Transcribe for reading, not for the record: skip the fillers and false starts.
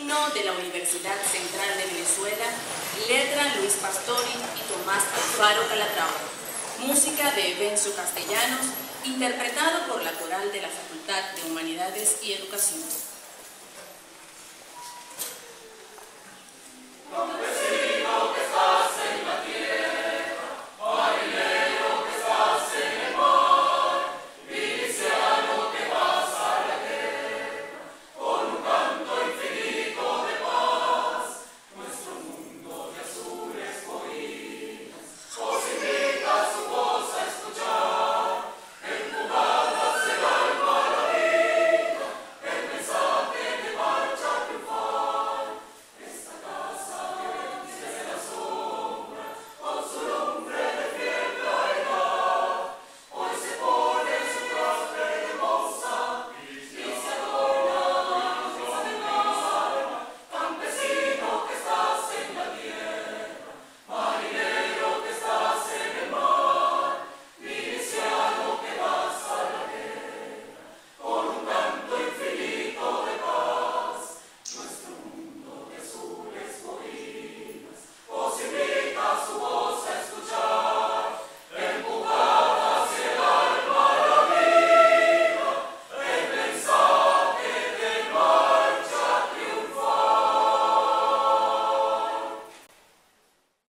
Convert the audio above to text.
himno de la Universidad Central de Venezuela, letra Luis Pastori y Tomás Alfaro Calatrava, música de Benzo Castellanos, interpretado por la coral de la Facultad de Humanidades y Educación.